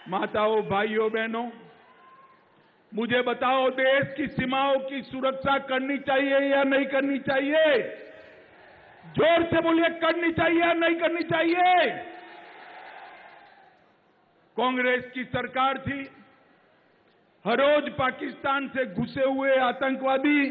माताओं, भाइयों, बहनों, मुझे बताओ, देश की सीमाओं की सुरक्षा करनी चाहिए या नहीं करनी चाहिए? जोर से बोलिए, करनी चाहिए या नहीं करनी चाहिए? कांग्रेस की सरकार थी, हर रोज पाकिस्तान से घुसे हुए आतंकवादी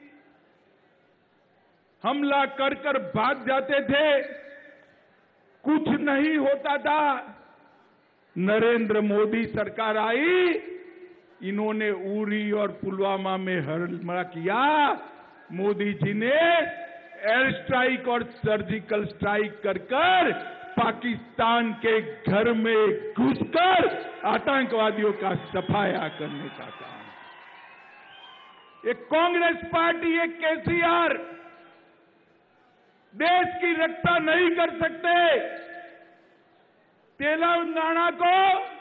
हमला कर कर भाग जाते थे, कुछ नहीं होता था। नरेंद्र मोदी सरकार आई, इन्होंने उरी और पुलवामा में हमला किया। मोदी जी ने एयर स्ट्राइक और सर्जिकल स्ट्राइक कर कर पाकिस्तान के घर में घुसकर आतंकवादियों का सफाया करने का काम। ये कांग्रेस पार्टी, ये केसीआर देश की रक्षा नहीं कर सकते। तेलंगाना को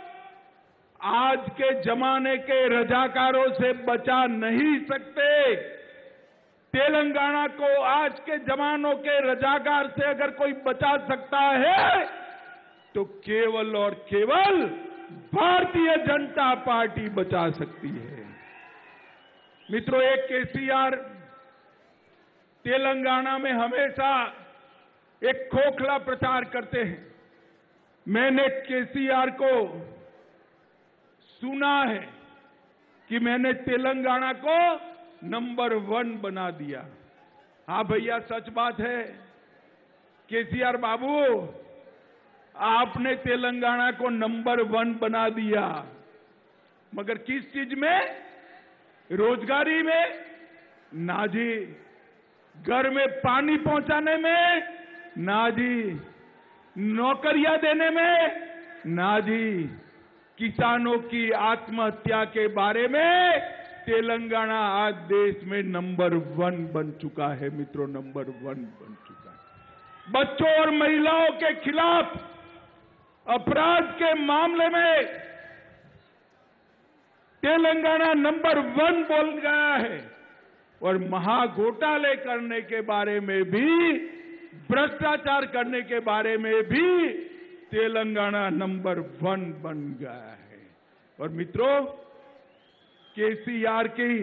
आज के जमाने के रजाकारों से बचा नहीं सकते। तेलंगाना को आज के जमानों के रजाकार से अगर कोई बचा सकता है तो केवल और केवल भारतीय जनता पार्टी बचा सकती है। मित्रों, एक केसीआर तेलंगाना में हमेशा एक खोखला प्रचार करते हैं। मैंने केसीआर को सुना है कि मैंने तेलंगाना को नंबर 1 बना दिया। हाँ भैया, सच बात है। केसीआर बाबू, आपने तेलंगाना को नंबर 1 बना दिया, मगर किस चीज में? रोजगारी में? ना जी। घर में पानी पहुंचाने में? ना जी। नौकरियां देने में? ना जी। किसानों की आत्महत्या के बारे में तेलंगाना आज देश में नंबर 1 बन चुका है। मित्रों, नंबर 1 बन चुका है। बच्चों और महिलाओं के खिलाफ अपराध के मामले में तेलंगाना नंबर 1 बोल गया है। और महाघोटाले करने के बारे में भी, भ्रष्टाचार करने के बारे में भी तेलंगाना नंबर 1 बन गया है। और मित्रों, केसीआर की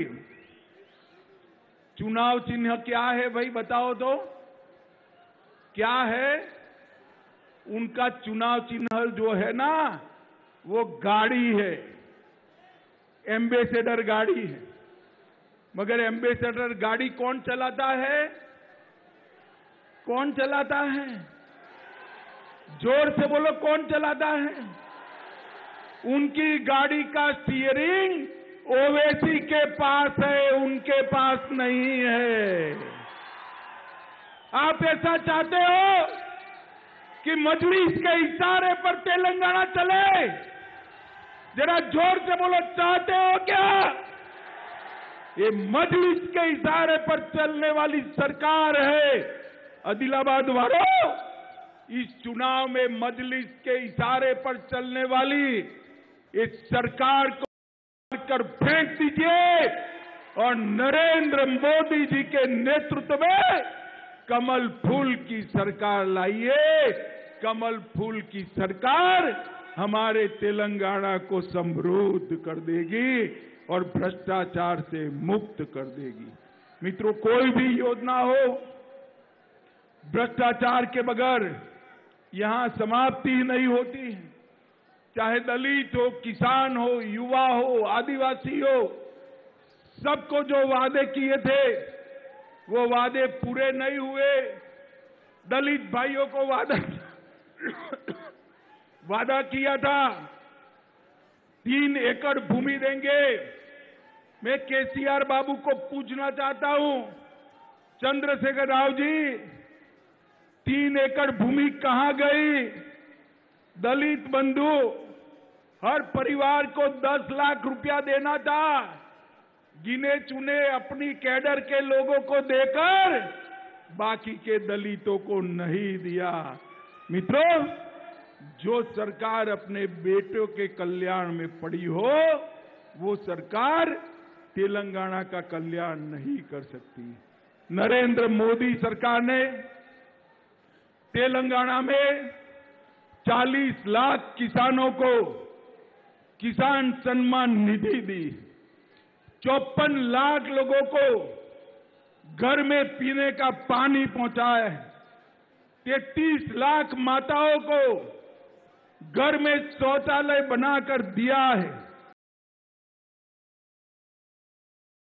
चुनाव चिन्ह क्या है भाई, बताओ तो क्या है? उनका चुनाव चिन्ह जो है ना, वो गाड़ी है, एम्बेसडर गाड़ी है। मगर एम्बेसडर गाड़ी कौन चलाता है? कौन चलाता है? जोर से बोलो, कौन चलाता है? उनकी गाड़ी का स्टीयरिंग ओवैसी के पास है, उनके पास नहीं है। आप ऐसा चाहते हो कि मजलिस के इशारे पर तेलंगाना चले? जरा जोर से बोलो, चाहते हो क्या? ये मजलिस के इशारे पर चलने वाली सरकार है। आदिलाबाद वालों, इस चुनाव में मजलिस के इशारे पर चलने वाली इस सरकार को कर फेंक दीजिए और नरेंद्र मोदी जी के नेतृत्व में कमल फूल की सरकार लाइए। कमल फूल की सरकार हमारे तेलंगाना को समृद्ध कर देगी और भ्रष्टाचार से मुक्त कर देगी। मित्रों, कोई भी योजना हो, भ्रष्टाचार के बगैर यहां समाप्ति ही नहीं होती। चाहे दलित हो, किसान हो, युवा हो, आदिवासी हो, सबको जो वादे किए थे वो वादे पूरे नहीं हुए। दलित भाइयों को वादा किया था 3 एकड़ भूमि देंगे। मैं केसीआर बाबू को पूछना चाहता हूं, चंद्रशेखर राव जी, 3 एकड़ भूमि कहां गई? दलित बंधु हर परिवार को 10 लाख रुपया देना था, गिने चुने अपनी कैडर के लोगों को देकर बाकी के दलितों को नहीं दिया। मित्रों, जो सरकार अपने बेटों के कल्याण में पड़ी हो, वो सरकार तेलंगाना का कल्याण नहीं कर सकती। नरेंद्र मोदी सरकार ने तेलंगाना में 40 लाख किसानों को किसान सम्मान निधि दी, 54 लाख लोगों को घर में पीने का पानी पहुंचाया है, 33 लाख माताओं को घर में शौचालय बनाकर दिया है।